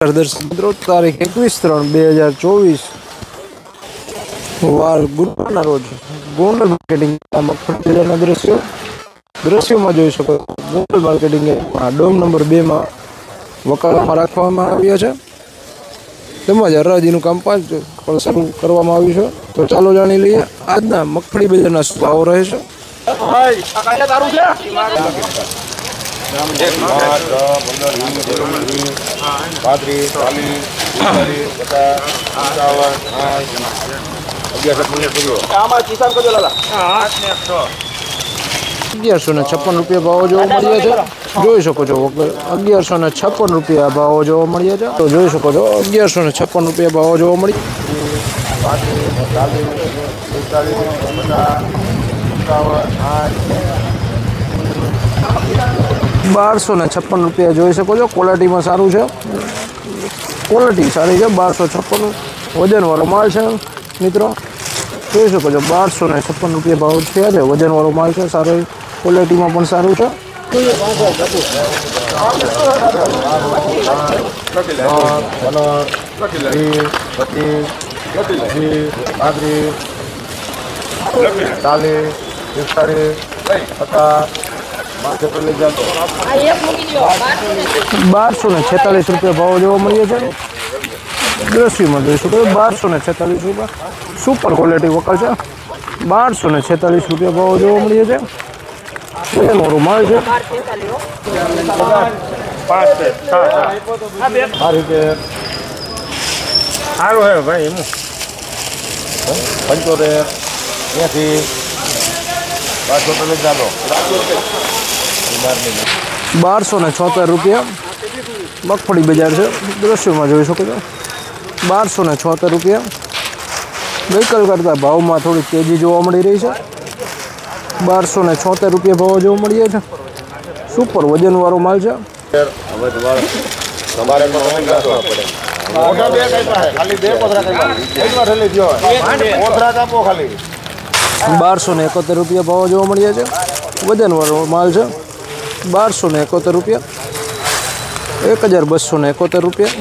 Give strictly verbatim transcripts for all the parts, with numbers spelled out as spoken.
દર્શક મિત્રો, તારીખ એકવીસ ત્રણ બે હજાર ચોવીસ વાર ગુરુવારના રોજ ગોંડલ માર્કેટિંગ મગફળી બજારના દ્રશ્યો દ્રશ્યોમાં જોઈ શકો. ગોંડલ માર્કેટિંગ ડોમ નંબર બે માં વકાળામાં રાખવામાં આવ્યા છે તેમજ હરાજીનું કામકાજ પણ શરૂ કરવામાં આવ્યું છે. તો ચાલો જાણી લઈએ આજના મગફળી બજારના શું ભાવ રહે છે. અગિયારસો ને છપ્પન રૂપિયા ભાવો જોવા મળ્યા છે. જોઈ શકો છો અગિયારસો ને છપ્પન રૂપિયા ભાવો જોવા મળ્યા છે. તો જોઈ શકો છો અગિયારસો ને છપ્પન રૂપિયા ભાવો જોવા મળી. બારસો ને છપ્પન રૂપિયા જોઈ શકો છો. ક્વોલિટીમાં સારું છે, ક્વોલિટી સારી છે. બારસો છપ્પન વજનવાળો માલ છે મિત્રો, જોઈ શકો છો. બારસો ને છપ્પન રૂપિયા ભાવ થયા છે. વજનવાળો માલ છે, સારો ક્વોલિટીમાં પણ સારું છે. બારસો ને છેતાલીસ રૂપિયા ભાવ જોવા મળીએ છે. દ્રશ્યમાં જોઈ શકો બારસો ને છેતાલીસ રૂપિયા સુપર ક્વોલિટી વકલ છે. બારસો ને છેતાલીસ રૂપિયા ભાવ જોવા મળીએ છે. મોરો માલ છે. આ રીતે સારું હે ભાઈ. એમ પંચોતેર ત્યાંથી બારસો ને છોતેર રૂપિયા મગફળી બજાર છે. દ્રશ્યોમાં જોઈ શકો છો બારસો ને છોતેર રૂપિયા. ગઈકાલ કરતાં ભાવમાં થોડી તેજી જોવા મળી રહી છે. બારસો ને છોતેર રૂપિયા ભાવ જોવા મળીએ છે. સુપર વજનવાળો માલ છે. બારસો ને એકોતેર રૂપિયા ભાવ જોવા મળ્યા છે. વજનવાળો માલ છે. બારસો ને એકોતેર રૂપિયા. એક હજાર બસો ને એકોતેર રૂપિયા.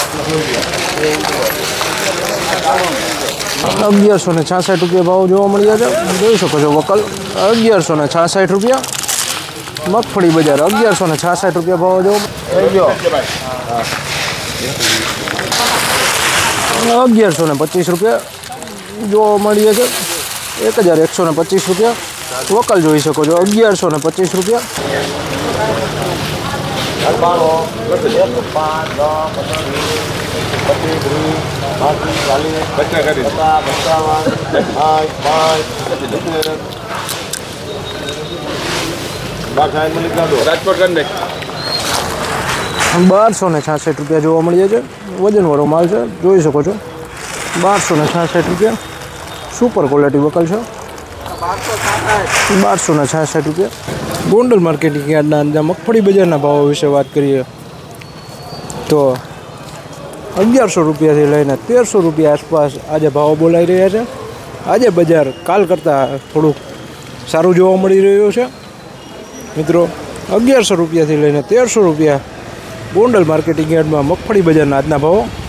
અગિયારસો ને છાસઠ રૂપિયા ભાવ જોવા મળ્યા છે. જોઈ શકો છો વકલ અગિયારસો ને છાસઠ રૂપિયા મગફળી બજાર. અગિયારસો ને છાસઠ રૂપિયા ભાવ જોવા અગિયારસો ને પચીસ રૂપિયા જોવા મળીએ છે. એક હજાર એકસો ને પચીસ રૂપિયા વકલ જોઈ શકો છો. અગિયારસો ને પચીસ રૂપિયા. બારસો ને છાસઠ રૂપિયા જોવા મળીએ છે. વજનવાળો માલ છે, જોઈ શકો છો. બારસો ને છાસઠ રૂપિયા સુપર ક્વોલિટી વકલ છે. બારસો ને છાસઠ રૂપિયા. ગોંડલ માર્કેટિંગ યાર્ડના અંદર મગફળી બજારના ભાવો વિશે વાત કરીએ તો અગિયારસો રૂપિયાથી લઈને તેરસો રૂપિયા આસપાસ આજે ભાવો બોલાઈ રહ્યા છે. આજે બજાર કાલ કરતાં થોડુંક સારું જોવા મળી રહ્યું છે મિત્રો. અગિયારસો રૂપિયાથી લઈને તેરસો રૂપિયા ગોંડલ માર્કેટિંગ યાર્ડમાં મગફળી બજારના આજના ભાવો.